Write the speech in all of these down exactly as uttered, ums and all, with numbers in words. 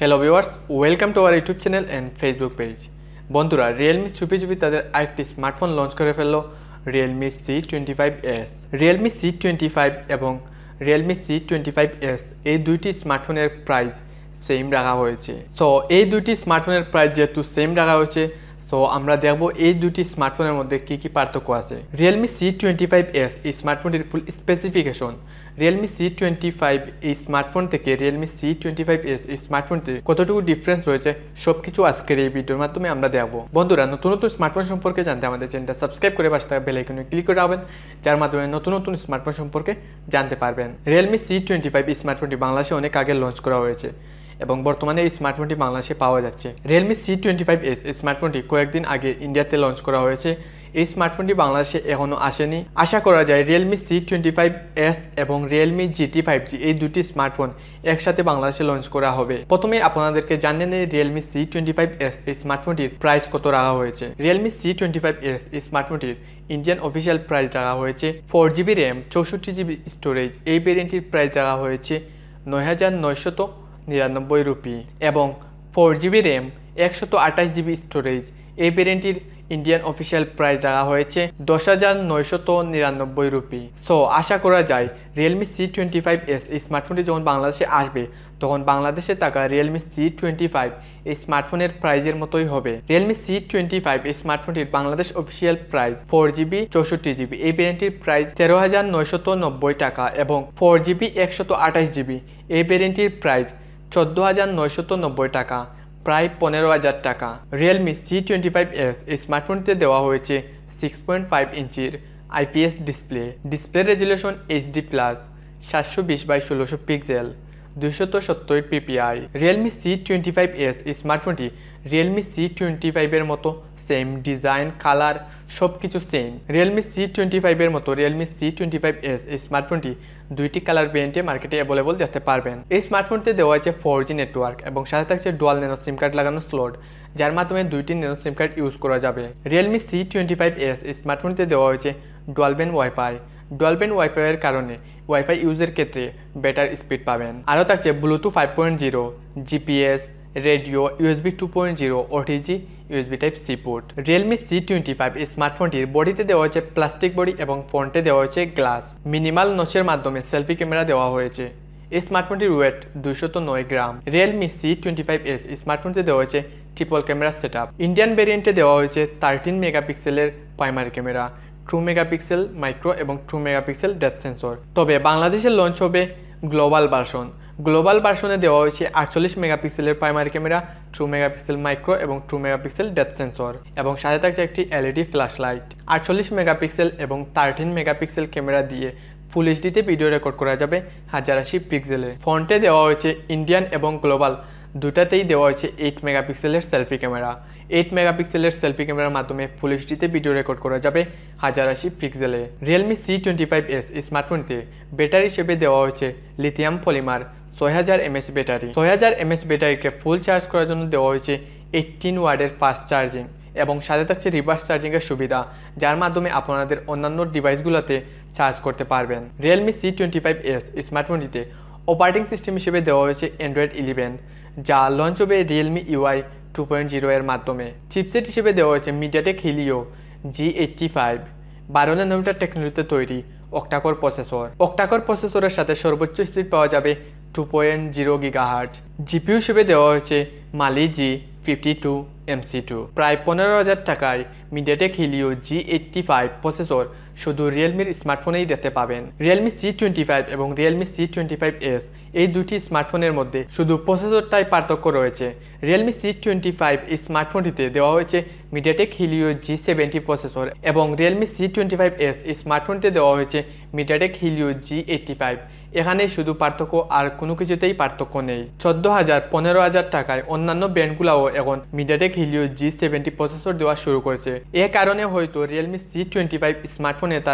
Hello viewers, welcome to our YouTube channel and Facebook page. বন্ধুরা, Realme চুপি চুপি তাদের আরেকটি স্মার্টফোন লঞ্চ করে ফেললো, Realme C twenty five S. Realme C twenty five এবং Realme C twenty five S এই দুইটি স্মার্টফোনের প্রাইস সেম রাখা হয়েছে। সো এই দুইটি স্মার্টফোনের প্রাইস যেহেতু সেম রাখা হয়েছে, সো আমরা দেখব এই দুটি স্মার্টফোনের মধ্যে কী কী পার্থক্য আছে। Realme C twenty five S এই স্মার্টফোনটির full specification, Realme C twenty five এই স্মার্টফোন থেকে Realme C twenty five S এই স্মার্টফোনতে কতটুকু ডিফারেন্স রয়েছে সব কিছু আজকের এই ভিডিওর মাধ্যমে আমরা দেখব। বন্ধুরা, নতুন নতুন স্মার্টফোন সম্পর্কে জানতে আমাদের চ্যানেলটা সাবস্ক্রাইব করে পাশে থাকা বেল আইকনে ক্লিক করে রাখবেন, যার মাধ্যমে নতুন নতুন স্মার্টফোন সম্পর্কে জানতে পারবেন। রিয়েলমি সি টোয়েন্টি ফাইভ এই স্মার্টফোনটি বাংলাদেশে অনেক আগে লঞ্চ করা হয়েছে এবং বর্তমানে এই স্মার্টফোনটি বাংলাদেশে পাওয়া যাচ্ছে। Realme C twenty five S এই স্মার্টফোনটি কয়েকদিন আগে ইন্ডিয়াতে লঞ্চ করা হয়েছে। এই স্মার্টফোনটি বাংলাদেশে এখনও আসেনি। আশা করা যায় Realme C twenty five S এবং রিয়েলমি জিটি ফাইভ জি এই দুটি স্মার্টফোন একসাথে বাংলাদেশে লঞ্চ করা হবে। প্রথমে আপনাদেরকে জানিয়ে নেই Realme C twenty five S এই স্মার্টফোনটির প্রাইস কত রাখা হয়েছে। Realme C twenty five S এই স্মার্টফোনটির ইন্ডিয়ান অফিসিয়াল প্রাইস রাখা হয়েছে ফোর জিবি র্যাম, চৌষট্টি জিবি স্টোরেজ। এই ভেরিয়েন্টটির প্রাইস রাখা হয়েছে নয় হাজার নয়শত নিরানব্বই রুপি এবং ফোর জিবি র্যাম, একশত আঠাশ জিবি স্টোরেজ। এই ভেরিয়েন্টটির ইন্ডিয়ান অফিসিয়াল প্রাইস রাখা হয়েছে দশ হাজার নয়শত নিরানব্বই রুপি। সো আশা করা যায় Realme C twenty five S এই স্মার্টফোনটি যখন বাংলাদেশে আসবে তখন বাংলাদেশে থাকা রিয়েলমি সি টোয়েন্টি ফাইভ এই স্মার্টফোনের প্রাইজের মতোই হবে। রিয়েলমি সি টোয়েন্টি ফাইভ এই স্মার্টফোনটির Bangladesh official price four GB চৌষট্টি জিবি এই ভেরিয়েন্টটির প্রাইস তেরো হাজার নয়শত নব্বই টাকা এবং ফোর জিবি একশত আঠাশ জিবি এই ভেরিয়েন্টটির প্রাইস চোদ্দো হাজার নয়শত নব্বই টাকা, প্রায় পনেরো হাজার টাকা। Realme C twenty five S এই স্মার্টফোনটিতে দেওয়া হয়েছে সিক্স পয়েন্ট ফাইভ ইঞ্চির IPS display, display resolution HD plus, সাতশো বিশ বাই ষোলোশো পিক্সেল, দুইশত সত্তর PPI. Realme C twenty five S এই স্মার্টফোনটি রিয়েলমি সি টোয়েন্টি ফাইভের মতো সেম ডিজাইন, কালার সব কিছু সেম। রিয়েলমি সি টোয়েন্টি ফাইভের মতো Realme C twenty five S এই স্মার্টফোনটি দুইটি কালার ভেরিয়েন্টে মার্কেটে অ্যাভেলেবল দেখতে পারবেন। এই স্মার্টফোনটিতে দেওয়া আছে ফোর জি নেটওয়ার্ক এবং সাথে থাকছে ডুয়াল ন্যানো সিম কার্ড লাগানো স্লট, যার মাধ্যমে দুইটি ন্যানো সিম কার্ড ইউজ করা যাবে। Realme C twenty five S এই স্মার্টফোনটিতে দেওয়া হয়েছে dual band wifi. Dual band ওয়াইফাইয়ের কারণে ওয়াইফাই ইউজের ক্ষেত্রে বেটার স্পিড পাবেন। আরও থাকছে Bluetooth five point zero, GPS, radio, USB two point zero, OTG, USB type C port. Realme C twenty five এই স্মার্টফোনটির বডিতে দেওয়া হয়েছে প্লাস্টিক বডি এবং ফ্রন্টে দেওয়া হয়েছে গ্লাস। মিনিমাল নচের মাধ্যমে সেলফি ক্যামেরা দেওয়া হয়েছে। এই স্মার্টফোনটির ওয়েট দুইশত নয় gram. Realme C twenty five S স্মার্টফোনটিতে দেওয়া হয়েছে triple camera set up. Indian ভেরিয়েন্টে দেওয়া হয়েছে থার্টিন মেগাপিক্সেলের primary camera, two megapixel micro এবং টু মেগাপিক্সেল ডেপথ সেন্সর। তবে বাংলাদেশে লঞ্চ হবে গ্লোবাল ভার্সন। গ্লোবাল ভার্সনে দেওয়া হয়েছে আটচল্লিশ মেগাপিক্সেলের primary camera, two megapixel micro এবং টু মেগাপিক্সেল ডেপথ সেন্সর এবং সাথে থাকছে একটি এলইডি ফ্ল্যাশ লাইট। আটচল্লিশ মেগাপিক্সেল এবং থার্টিন মেগাপিক্সেল ক্যামেরা দিয়ে ফুল এইচডিতে ভিডিও রেকর্ড করা যাবে হাজার আশি পিক্সেলে। ফ্রন্টে দেওয়া হয়েছে ইন্ডিয়ান এবং গ্লোবাল দুটাতেই দেওয়া হয়েছে এইট মেগাপিক্সেলের সেলফি ক্যামেরা। এইট মেগাপিক্সেলের সেলফি ক্যামেরার মাধ্যমে ফুল এইচডিতে ভিডিও রেকর্ড করা যাবে হাজার আশি পিক্সেলে। Realme C twenty five S স্মার্টফোনতে ব্যাটারি হিসেবে দেওয়া হয়েছে লিথিয়াম পলিমার ছয় হাজার এমএস ব্যাটারি। ছয় হাজার এমএস ব্যাটারিকে ফুল চার্জ করার জন্য দেওয়া হয়েছে এইটিন ওয়ার্ডের ফাস্ট চার্জিং এবং সাথে থাকছে রিভার্স চার্জিংয়ের সুবিধা, যার মাধ্যমে আপনাদের অন্যান্য ডিভাইসগুলোতে চার্জ করতে পারবেন। Realme C twenty five S স্মার্টফোনটিতে অপারেটিং সিস্টেম হিসেবে দেওয়া হয়েছে অ্যান্ড্রয়েড ইলেভেন, যা লঞ্চ হবে Realme UI two point zero এর মাধ্যমে। চিপসেট হিসেবে দেওয়া হয়েছে MediaTek Helio G eighty five, বারো ন্যানোমিটার টেকনোলজিতে তৈরি অক্টাকোর প্রসেসর। অক্টাকোর প্রসেসরের সাথে সর্বোচ্চ স্পিড পাওয়া যাবে two point zero gigahertz. GPU হিসেবে দেওয়া হয়েছে Mali G fifty two M C two. প্রায় পনেরো হাজার টাকায় MediaTek Helio G eighty five processor শুধু রিয়েলমির স্মার্টফোনেই দেখতে পাবেন। রিয়েলমি সি টোয়েন্টি ফাইভ এবং Realme C twenty five S এই দুটি স্মার্টফোনের মধ্যে শুধু প্রসেসরটাই পার্থক্য রয়েছে। রিয়েলমি সি টোয়েন্টি ফাইভ এই স্মার্টফোনটিতে দেওয়া হয়েছে MediaTek Helio G seventy processor এবং Realme C twenty five S এই স্মার্টফোনটিতে দেওয়া হয়েছে MediaTek Helio G eighty five. এখানেই শুধু পার্থক্য, আর কোনো কিছুতেই পার্থক্য নেই। চোদ্দো হাজার পনেরো হাজার টাকায় অন্যান্য ব্র্যান্ডগুলোও এখন MediaTek Helio G seventy processor দেওয়া শুরু করেছে। এ কারণে হয়তো রিয়েলমি সি টোয়েন্টি ফাইভ স্মার্টফোনে তারা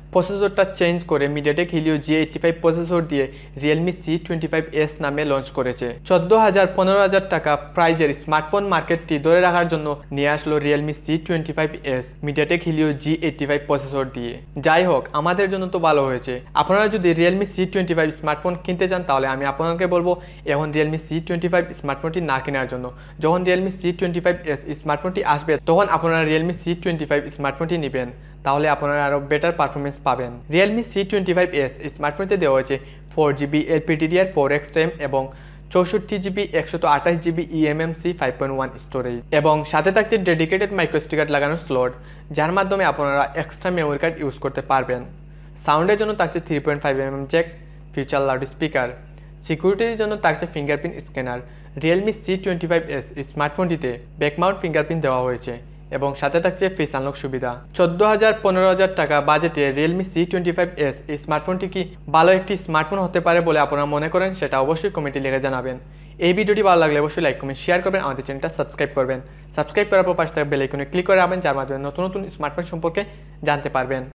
প্রসেসরটা চেঞ্জ করে MediaTek Helio G eighty five processor দিয়ে Realme C twenty five S নামে লঞ্চ করেছে। চোদ্দ হাজার পনেরো হাজার টাকা প্রাইজের স্মার্টফোন মার্কেটটি ধরে রাখার জন্য নিয়ে আসলো Realme C twenty five S MediaTek Helio G eighty five processor দিয়ে। যাই হোক, আমাদের জন্য তো ভালো হয়েছে। আপনারা যদি Realme C twenty five smartphone কিনতে চান তাহলে আমি আপনাকে বলবো এখন রিয়েলমি সি টোয়েন্টি ফাইভ স্মার্টফোনটি না কেনার জন্য। যখন Realme C twenty five S স্মার্টফোনটি আসবে তখন আপনারা রিয়েলমি সি টোয়েন্টি ফাইভ স্মার্টফোনটি নেবেন, তাহলে আপনারা আরও বেটার পারফরমেন্স পাবেন। Realme C twenty five S স্মার্টফোনতে দেওয়া হয়েছে four GB LPDDR four X RAM এবং চৌষট্টি জিবি একশত আঠাশ GB eMMC five point one storage এবং সাথে থাকছে ডেডিকেটেড মাইক্রোএসডি কার্ড লাগানোর স্লট, যার মাধ্যমে আপনারা এক্সট্রা মেমোরি কার্ড ইউজ করতে পারবেন। সাউন্ডের জন্য থাকছে three point five M M jack, future loud speaker. সিকিউরিটির জন্য থাকছে fingerprint scanner. Realme C twenty five S স্মার্টফোনটিতে ব্যাকমাউন্ট ফিঙ্গারপ্রিন্ট দেওয়া হয়েছে এবং সাথে থাকছে ফেস আনলক সুবিধা। চোদ্দ হাজার পনেরো হাজার টাকা বাজেটে Realme C twenty five S এই স্মার্টফোনটি কি ভালো একটি স্মার্টফোন হতে পারে বলে আপনারা মনে করেন সেটা অবশ্যই কমেন্টে লিখে জানাবেন। এই ভিডিওটি ভালো লাগলে অবশ্যই লাইক কমেন্ট শেয়ার করবেন, আমাদের চ্যানেলটা সাবস্ক্রাইব করবেন। সাবস্ক্রাইব করার পর পাশে থাকা বেল আইকনে ক্লিক করে রাখবেন, যার মাধ্যমে নতুন নতুন স্মার্টফোন সম্পর্কে জানতে পারবেন।